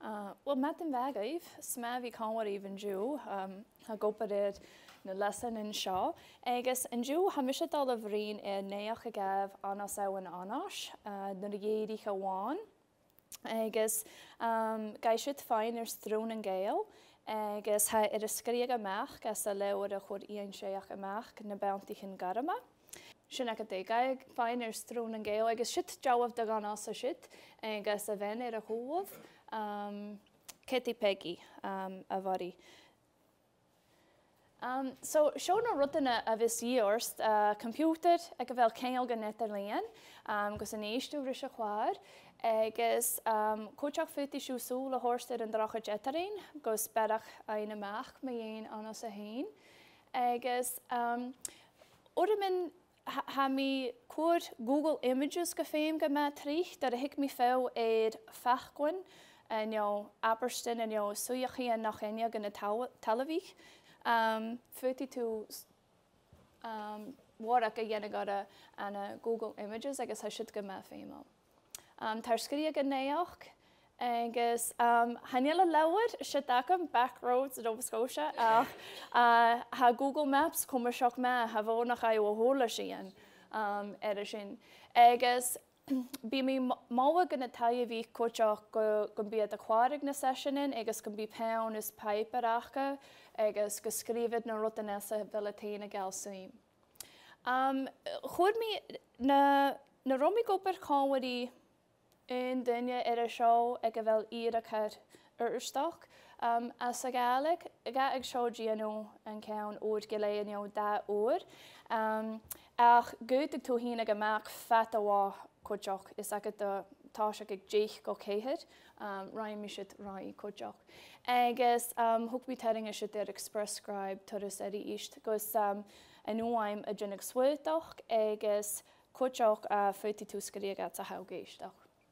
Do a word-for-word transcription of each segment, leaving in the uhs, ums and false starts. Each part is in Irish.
Uh, well, met yn fegif, sma fi conwar even Jew, um, ha goparid na lesson in Shaw. Agus yn Jew, ha misha dal y frin e neach a gaf anas aw yn anas, uh, na riedi chawan. Agus, um, gaishit fain er strôn yn gael. Agus, ha er ysgriag a mach, gas a lewr a chwr i'n siach a mach, na bounty yn garama. Sin ac a degaig, fain er strôn yn gael. Agus, shit jawaf da gan as a shit. Agus, a fen er a chwaf. Um, Kitty Peggy, um, a fari. Um, so, show na rutan a vis years, uh, computer, ag a fel cael gan net ar lean, um, gus an eistw rys a chwar, agus, um, coachach fyty siw sŵl a horster yn drach a jetarin, gus berach ein amach ma ein anas a hain, agus, um, o'r min ha, ha mi cwr Google Images gefeim gyma trich, dar a hic mi few eir fachgwyn, en jou Aberston en jou Suyachie en nach enia gan a televich. Um, forty-two um, warak a yena gada an a Google Images, I guess I should go ma famo. Um, Tarskria gan neoch, agus um, hanila lawad, shitacum, back roads in Nova Scotia, uh, uh, ha Google Maps, kommer shock ma, ha vonach ai o hola shian, um, edishin. Agus, Bí mi máha gan na taille bhí coiteach go go bí a chwarig na sessionin, agus go bí pean is pipe acha, agus go scríbid na rutanessa bhelaténa galsaim. Um, Chwyd mi na, na romi gobar cháwarí in duine ar a seo ag a bhfuil iad a cair urstach. Um, as a Gaelic, ga ag seo gianó an ceann ód giléan jau da ód. Um, ach gud ag tú hín ag amach fat a wá coach is ag a táis ag déich go céhid, um, raim mi siad rai coach. Agus um, hug mi tering is siad ar express scribe turas eri ist, gus um, an uaim a dynnig swydach, agus coach a forty-two sgriag at a hawgeistach.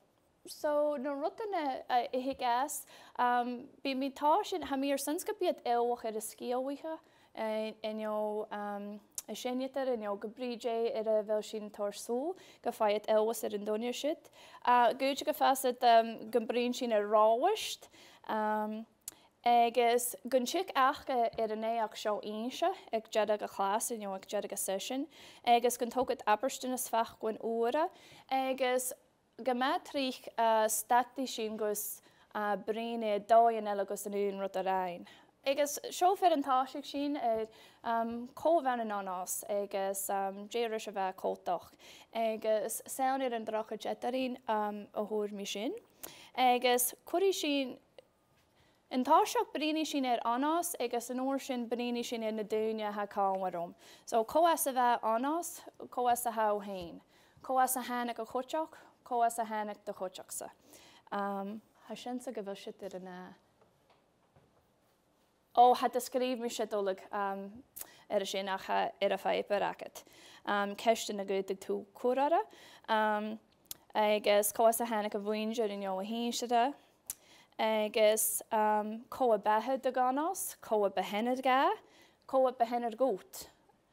So, na rutan a ihigas, um, bí mi táis in ha mi ar sanska bí at elwach ar a scialwicha, en jo um, a sénietar in jou gebrije er a vel sin tarsú, go faiet elwas er in donia shit. Uh, Gúte go faset um, gebrin sin a ráwist, um, agus gun chik achga er a neach seo einse, ag jedig a class in jou ag jedig a session, agus gun tógad Aberston is fach gwn ora, agus gematrich uh, stati sin gus uh, brine dáin elagus an un rot a rein. Agus seo fer an táisiach sin ar um, cóhhain an anas, agus um, déir se bheith cótach. Agus saonir an drach a jetarín um, a thóir mi sin. Agus cuirí sin, an táisiach bríní sin ar anas, agus an óir sin bríní sin ar na dúine ha cáharom. So cóas a bheith anas, cóas a hau hain. Cóas a hánig a choteach, cóas a hánig de choteachsa. Um, ha sin sa go bhfuil siad ar an uh, Oh, had ysgrif mi siadolig um, er a sin ach er a fai beraket. Um, Kesten a gwydig tú cwrara. Um, agus coas a hannig a fwynger in jo a hinsida. Agus um, coa behed a ganos, coa behened ga, coa behened goat.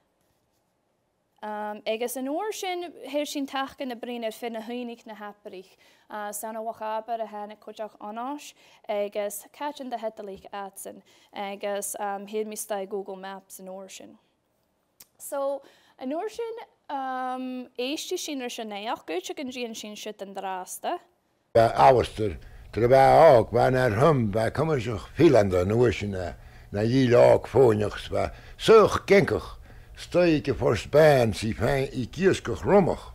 Um, agus an oor sin, her sin tachgan na brin er fin a huinig na haperich. Uh, Sana wachaber a hannig coach anas, agus catchin the hetalik atsen, agus um, hier mi stai Google Maps an oor sin. So, an oor sin, um, eishti sin er sin neach, gutchik an gian sin shit an draasta. Auster, ter bij ook, waar naar hem, wij komen zich veel aan de oor sin na jil ook voornigs, waar zo gekenkig. Steike voor spaan, zie fijn, ik kierskig rommig.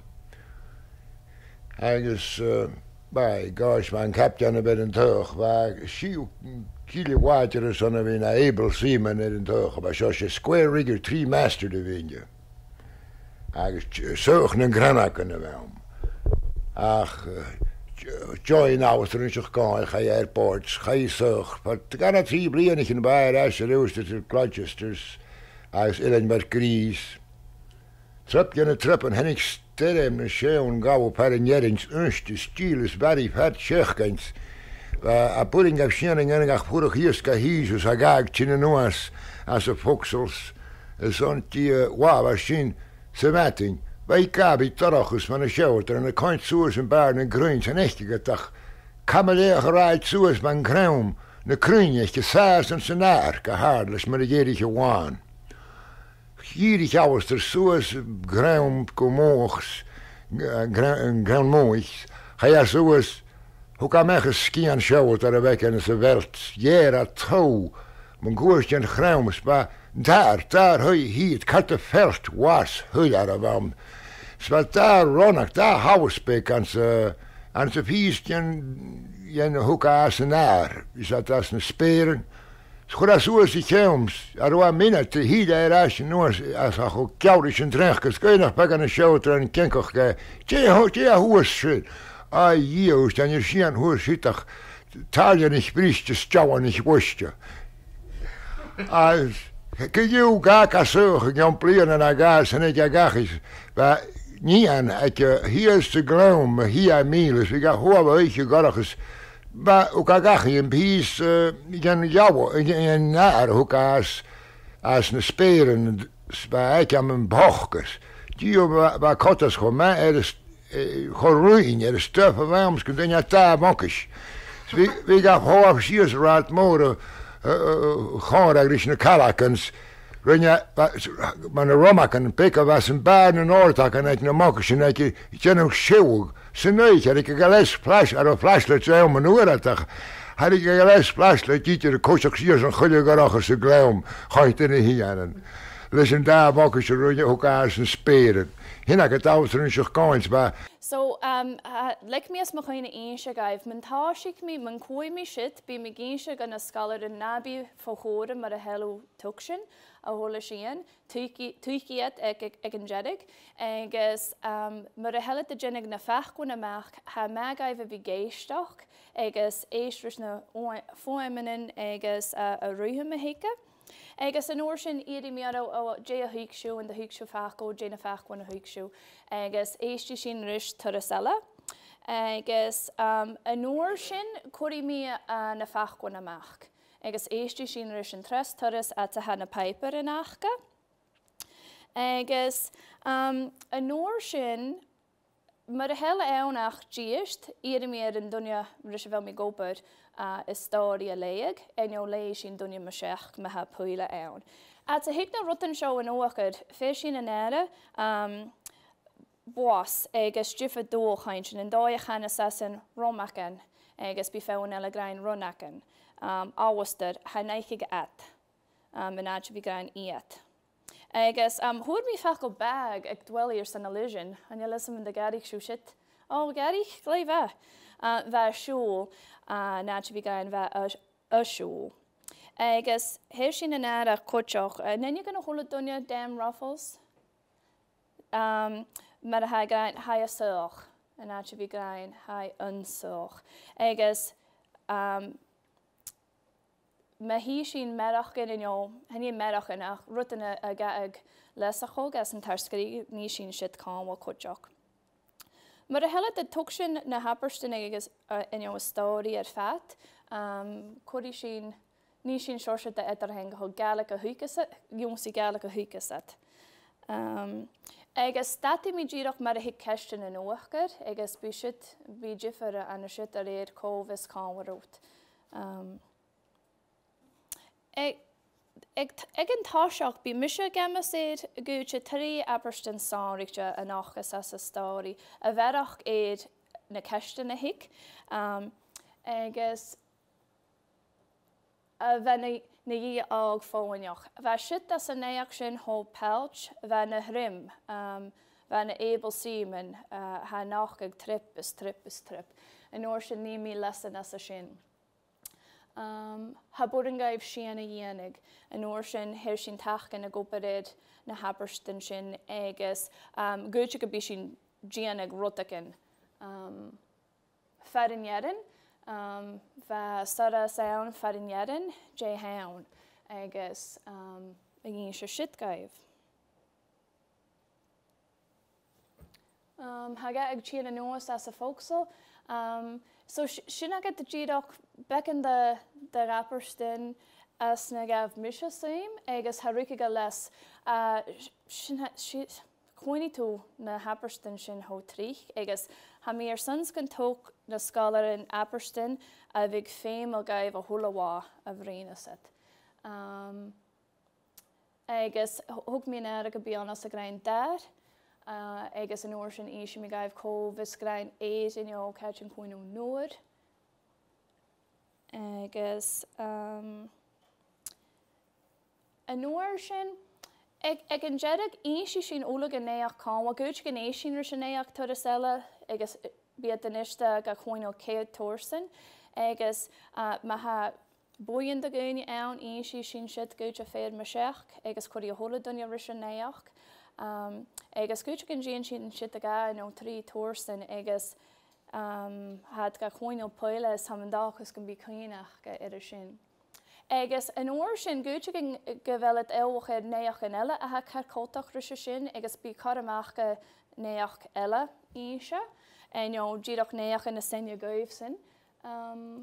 Agus, uh, bij gosh, mijn kapitein bij een teug, waar zie kiele water is aan een able seaman in een teug, maar zoals je square rigger three master de windje. Agus, zoog een grana kunnen wel. Ach, joy nou is er in zich gaan, ga je airports, ga je zoog, maar het kan het zie blieën in bij, als je roest, het is klotjes, dus. Als Ellen met Gries. Trap je een trap en hennig sterren en scheun gauw op haar jerings unste stiel is very fat schechkens. A pudding of schering en ach purig hierska hies a gaag chinenoas as a foxels. Zo'n die wawa shin sevating. Wij kabi tarachus van een schouder en een kant soers en baarden en gruins en echtige dag. Kameléach ráid suas man graum na crúneach go sás an sanár go hád leis mar a géirich a bháin. Hírich áwas tar suas graum go móchs graum móich cha ar suas hu ga mechas skian sjót ar a vekkan sa velt jér a tó man gúrstjan graums ba daar daar hui hít katte felt was hui ar a vam sva daar ronach daar hauspek ans ans pístjan jen huka asenar is at as na speren schura suas i kjums ar wa minut te hida er as noos as a go kjaurischen trechkes kuinach pakken a sjót an kenkoch ge tje ho tje huas shit ai jius dan je sian huas hitach talja nicht bricht es jauer nicht wusste as ke you ga ka so gaan plieren na gas en ik gachis ba nian at je hier is te gloom hier miles we ga hoe we je garachs ba ook gach in pies jan jou en naar hoe as as ne speren ba ik am een bochkes die ba kotas go ma er is geruin er is stuff waarom kun je ta mokkish we we ga hoe sies raad more gaan er is ne kalakens Rinja, man a romakan peka was in Bàrr en Ortak en ik na mokkish en ik jen ook schewg Senneich had ik een geles flash ar a flashlet zo man uratach had ik een geles flashlet dit de kochak hier zo'n goede garage se glaum gaat in hier listen daar mokkish roje ook as en speren hinna het outer zich coins ba So, um, uh, like me as ma chaine éinse gaibh, man táisic mi, man cói mi shit, bí mi géinse gan a scalar an nabi fóchóra mar a helú tucshin, a hóla sían, tuikiat ag an jedig, agus um, mar a hela a jinnig na fachgún amach, ha ma gaibh a bhí géisteach, agus éistris na fóimenin agus uh, a ruhum a heike. Agus an oor sin iadi miaro o jay a huikshu and the huikshu fachgo, jay na fachgwan a huikshu. Agus eishti sin rish tarasella. Agus um, an oor sin kori mi uh, na fachgwan amach. Agus eishti sin rish an tres taras at a hana piper in achka. Agus um, an oor sin mar a helle eonach giist, iadi mi er an dunya rish vel mi gopur. Uh, Istória léig, en jo léis sin dunne me seach me ha puile eon. At a hik na rutten show an oakad, fé sin an ere, um, boas, agus jiffa dóchaintsin, en dói chana sasin romaken, agus bi fewn ele grain runaken. Um, Awastad, ha neikig at, um, en adje bi grain iat. Agus, um, hoor mi fach o bag, ag dwellier san elision, an je listen de Gaelic shoe shit. Oh, Gaelic, glei va. Uh, va shul, uh, natje vi gain va a shul. Agus, her sin an ara kochoch, uh, nen je gan holle dunja dam ruffles? Um, maar ha gain hai a soch, en natje vi gain hai unsoch. Agus, um, ma hi sin merachgen in jo, hen je merachgen ach, rutten a, a gaag lesachog, as an tarskri, ni sin shit kan wa kochoch. Maar de hele de tukshin na hapersten agus uh, in jouw story er fat. Um, Kodi sin ni sin shorse de etter heng ho Gaelic a huikeset, jonsi Gaelic a huikeset. Um, agus stati mi girach mar a hik kesten in oachger, agus bi shit bi jiffer an a shit er eer kovis kanwarot. Um, eg Eg an táiseach bí mise gemma séad gúte trí aberstan sáirte an nachchas as a stóri a bherach éad na ceistan na hic um, agus a bheit na dhí ág fóineach. Bheit siit as a néach sin hó pelch bheit na hrim, um, bheit na able seaman uh, ha nach ag trip is trip is trip. An oor sin ní mí lesan as a sin. Um, ha borin gaibh sian a dhéanig, an oor sin hir sin tachgan a goparid na haberstan sin agus um, gúte go bí sin dhéanig rotakin. Um, Farin jerin, um, va sara saon farin jerin, jay haun, agus um, a gyn se shit gaibh. Um, Haga ag chian a noas as a folksel, um, so sin agad the gidach becken the the rapperstin as na gav misha sim agus harika ga les uh sin shi coiny to na happerstin sin ho trich agus ha mí ar sons gan tóg na scalar in Apperston a bhíg féim a gaibh a thulaá a bhríanasit. Um, agus thug mí ar a go bíannas a grain dar, uh, agus an uair sin éisi mi gaibh có vis grain éis in jo catchin cuinú nuair. Agus um, an uair sin, ag, ag an jedig éisi sin óla gan néach cáma, gúid gan éisi sin sin néach tar a sela, agus bíad den ista ga chuinú céad tórsan, agus uh, ma ha buin da gúine ann éisi sin siad gúid a féad ma seach, agus chuirí a hóla duine ris an néach. Um, agus gúid gan géan sin siad a ga nó trí tórsan, agus um, had ga chuinú poile is hamandachas gan bí chuinach ga idir sin. Agus an uair sin gúte go bhfuil éhach ar néach an eile a ha carcótach ris sin, agus bí caramach go néach eile íse, and you know, díadach néach in na senne gaibh sin. Um,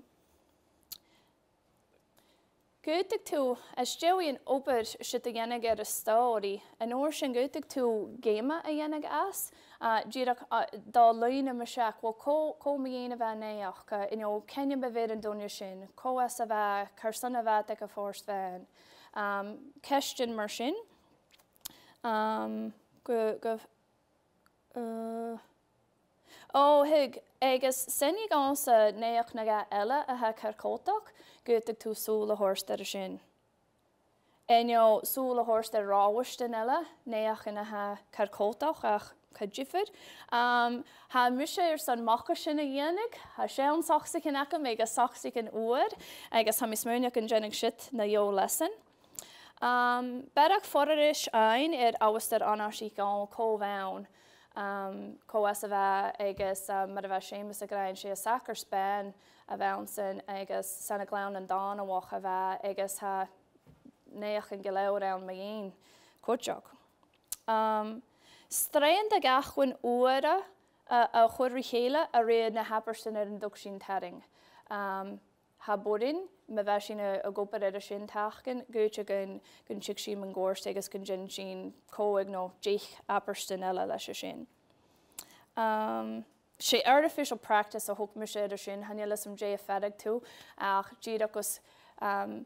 Gúteach tú, as déuíon obair si a dhéananig ar a stáirí, an uair sin gúteach tú géime a dhéananig as, díadach dá lína me seach, bhil có mí dhéana bheith néach, you know, cenne be bhéad an duine sin, có as a bheith, chuir san a bheith ag a fórst bhein. Um, Ceistin mar sin, um, go, go, uh, ó, hig, agus sinnig ansa néach na ga eile a ha carcótach, gúteach tú súla hórst ar a sin. En jo súla hórst ar ráhaist an eile, néach in a ha carcótach ach cadjifid. Um, ha mise ar san macha sin a dhéananig, ha sé an sacsig in acam, agus sacsig in uair, agus ha mis múneach an dhéananig sit na jo lesan. Um, Berach foraris ein ar awastar anasí gán cóbhain. Um, có as a bheith agus um, mar a bheith sémas a grain sé a sacr spéin a bhein sin agus sanna glán an dána bhach a bheith agus ha néach an gileir an ma dhéon cúteach. Um, Strain de gachhain uaire a, a chuirí chéile a réad na Happerston ar an dug sin taring. Um, ha burin, me bheith sin a, a gopar ar a sin tachgan, gúte gon gon sic sin an górst agus gon gin sin cóig nó deich Apperston eile leis a sin. Um, sé artificial practice a thug me sé ar sin, hanne le som dé a fedig tú, ach díad agus um,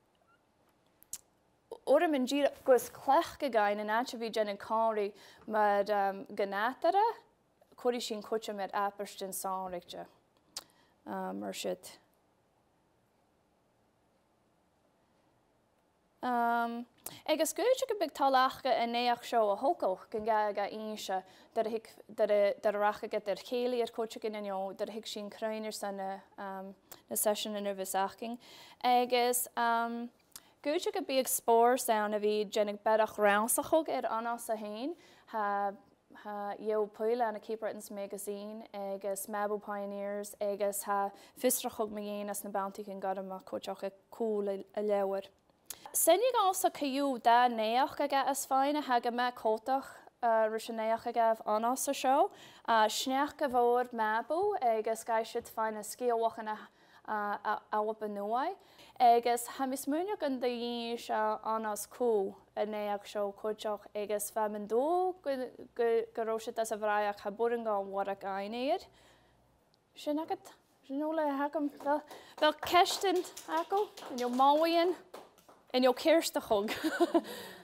Oram in díad agus clech go gain an áte bhí gen an cáirí mar um, ganátara, chuirí sin cúte med Apperston sáirigte um, mar siad. Um, agus gúte go big talachcha a néach seo a hócach gan ga ga íse dar a racha get ar chéala ar cúte gan inniu, dar hic sin crainir san na, um, na session in Nova Scotia. Agus um, gúte go big spór sound a bhí gennig bedach rásachog ar anas a hain, ha ha yo puile an a Cape Breton's magazine, agus Mabou Pioneers, agus ha fistrachog magén as na bounty gan gadam a cúteach a cool a, a lewer. Sinnig also caú da néach aige as fáin a haga me cótach uh, rys a néach aige anas a seo. Uh, Sneach go bhór Mabou agus gai siad fáin a scéalwach an a awap a nuai. Agus ha mis múneach an da dhíon se anas cú a néach seo cúteach agus fe man dó go róisiid as a bhráach ha burin gá war a gainéir. Sin agad, sin óla hagam fel ceistin ago, in jo máhain, in jo céirsta chug.